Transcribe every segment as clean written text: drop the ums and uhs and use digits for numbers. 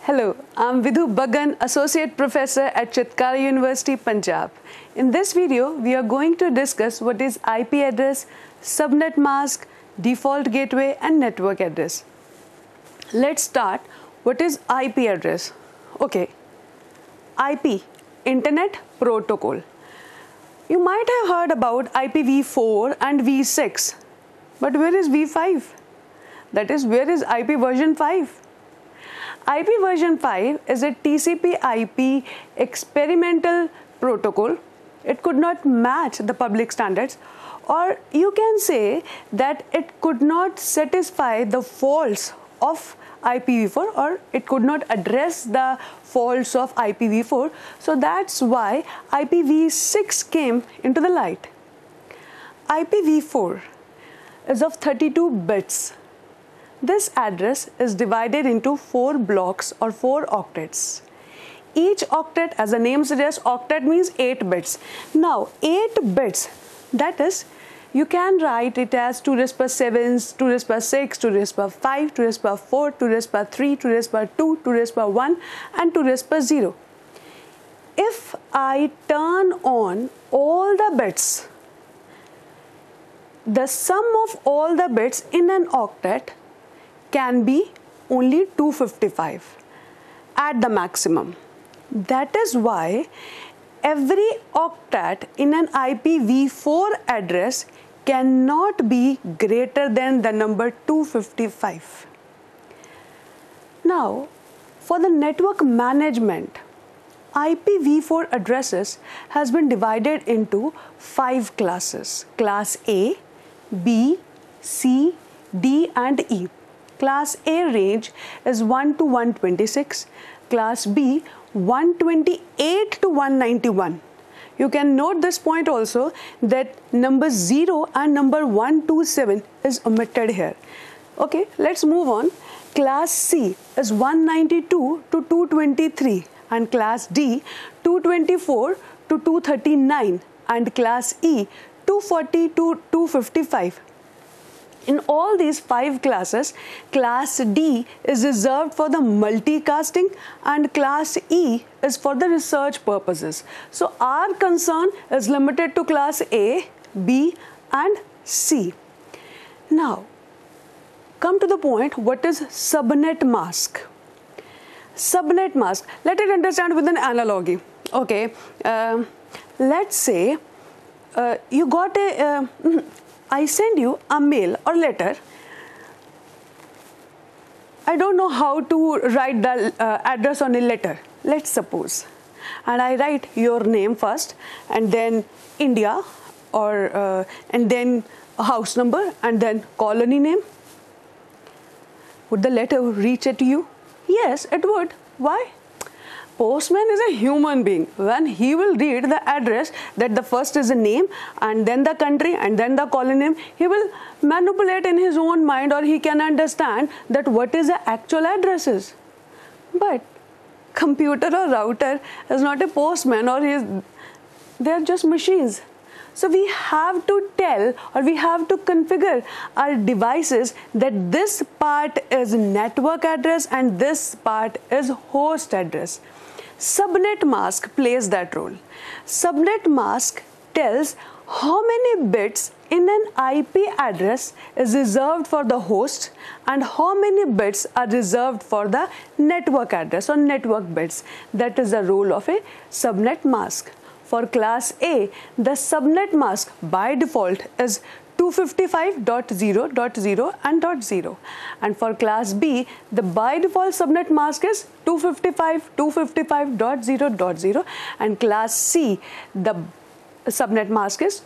Hello, I'm Vidhu Bagan, Associate Professor at Chitkara University, Punjab. In this video, we are going to discuss what is IP address, subnet mask, default gateway and network address. Let's start. What is IP address? Okay, IP, Internet Protocol. You might have heard about IPv4 and v6, but where is v5? That is, where is IP version 5? IP version 5 is a TCP/IP experimental protocol. It could not match the public standards, or you can say that it could not satisfy the faults of IPv4, or it could not address the faults of IPv4. So that's why IPv6 came into the light. IPv4 is of 32 bits. This address is divided into 4 blocks or 4 octets. Each octet, as the name suggests, octet means 8 bits. Now, 8 bits, that is, you can write it as 2 raised power 7, 2 raised power 6, 2 raised power 5, 2 raised power 4, 2 raised power 3, 2 raised power 2, 2 raised power 1 and 2 raised power 0. If I turn on all the bits, the sum of all the bits in an octet can be only 255 at the maximum. That is why every octet in an IPv4 address cannot be greater than the number 255. Now, for the network management, IPv4 addresses has been divided into 5 classes: class A, B, C, D and E. Class A range is 1 to 126, class B 128 to 191. You can note this point also, that number 0 and number 127 is omitted here. Okay, let's move on. Class C is 192 to 223 and class D 224 to 239 and class E 240 to 255. In all these 5 classes, class D is reserved for the multicasting and class E is for the research purposes. So our concern is limited to class A, B and C. Now, come to the point, what is subnet mask? Subnet mask, let it understand with an analogy. Okay, let's say you got a... I send you a mail or letter. I don't know how to write the address on a letter, let's suppose. And I write your name first and then India, or and then a house number and then colony name. Would the letter reach it to you? Yes, it would. Why? Postman is a human being. When he will read the address, that the first is a name and then the country and then the colony name, he will manipulate in his own mind, or he can understand that what is the actual addresses. But computer or router is not a postman, or they are just machines. So we have to tell, or we have to configure our devices that this part is network address and this part is host address. Subnet mask plays that role. Subnet mask tells how many bits in an IP address is reserved for the host and how many bits are reserved for the network address or network bits. That is the role of a subnet mask. For class A, the subnet mask by default is 255.0.0 and .0, and for class B, the by default subnet mask is 255.0.0, and class C, the subnet mask is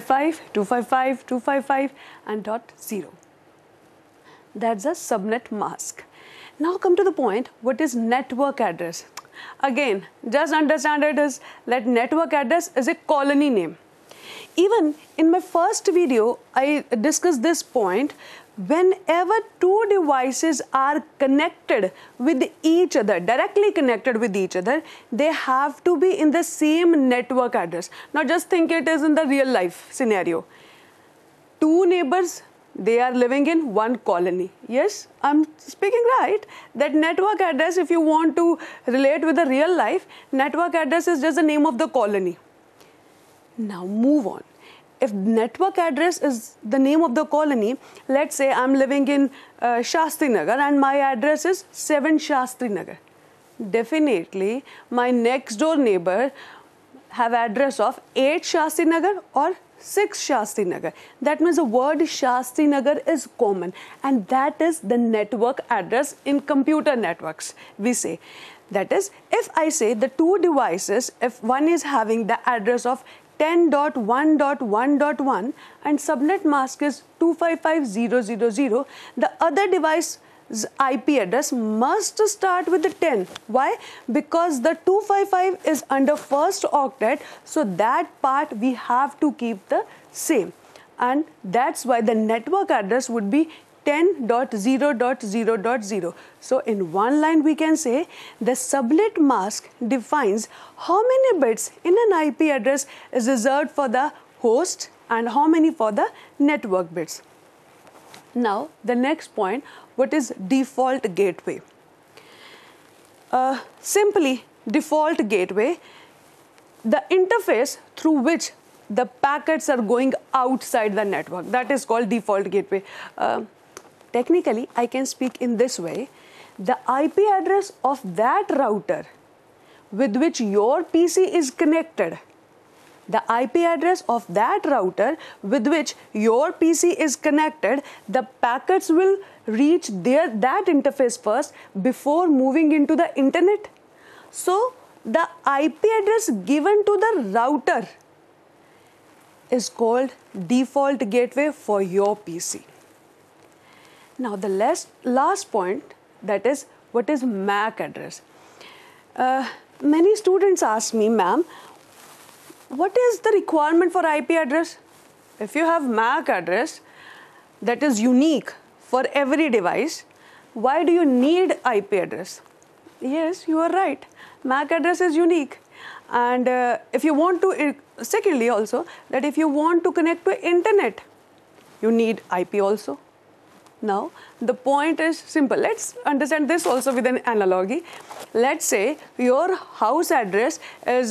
255 and .0. That's a subnet mask. Now come to the point, what is network address? Again, just understand it is that network address is a colony name. Even in my first video, I discussed this point. Whenever 2 devices are connected with each other, directly connected with each other, they have to be in the same network address. Now just think it is in the real life scenario. 2 neighbors they are living in one colony. Yes, I'm speaking right. That network address, if you want to relate with the real life, network address is just the name of the colony. Now move on. If network address is the name of the colony, let's say I'm living in Shastri Nagar and my address is 7 Shastri Nagar. Definitely, my next door neighbor have address of 8 Shastri Nagar or 6 Shastri Nagar. That means the word Shastri Nagar is common, and that is the network address in computer networks. We say that is, if I say the two devices, if one is having the address of 10.1.1.1 and subnet mask is 255.0.0.0, the other device's IP address must start with the 10. Why? Because the 255 is under first octet, so that part we have to keep the same, and that's why the network address would be 10.0.0.0. So in one line we can say the subnet mask defines how many bits in an IP address is reserved for the host and how many for the network bits. Now the next point, what is default gateway? Simply, default gateway, the interface through which the packets are going outside the network, that is called default gateway. Technically, I can speak in this way: the IP address of that router with which your PC is connected, the IP address of that router with which your PC is connected, the packets will reach that interface first before moving into the internet. So the IP address given to the router is called default gateway for your PC. Now the last point, that is, what is MAC address? Many students ask me, ma'am, what is the requirement for IP address? If you have MAC address that is unique for every device, why do you need IP address? Yes, you are right. MAC address is unique. And if you want to, secondly also, that if you want to connect to internet, you need IP also. Now, the point is simple. Let's understand this also with an analogy. Let's say your house address is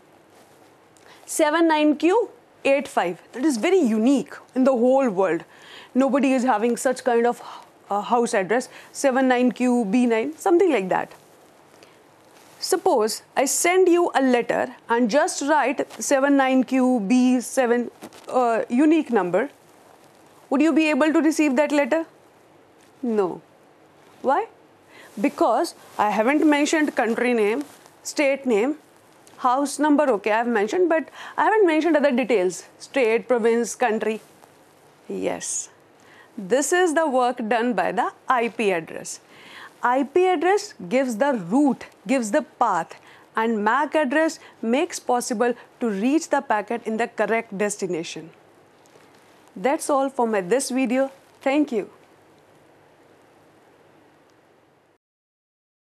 79Q85. That is very unique in the whole world. Nobody is having such kind of house address, 79QB9, something like that. Suppose I send you a letter and just write 79QB7 unique number. Would you be able to receive that letter? No. Why? Because I haven't mentioned country name, state name, house number, okay, I have mentioned, but I haven't mentioned other details, state, province, country. Yes, this is the work done by the IP address. IP address gives the route, gives the path, and MAC address makes possible to reach the packet in the correct destination. That's all for this video. Thank you.